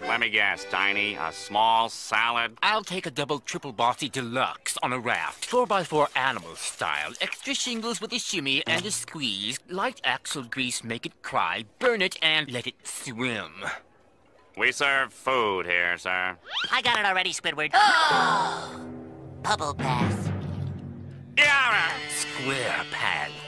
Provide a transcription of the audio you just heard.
Let me guess, Tiny. A small salad? I'll take a double triple bossy deluxe on a raft, 4x4 animal style. Extra shingles with a shimmy and a squeeze. Light axle grease, make it cry. Burn it and let it swim. We serve food here, sir. I got it already, Squidward. Bubble bath. Yeah! Square pants.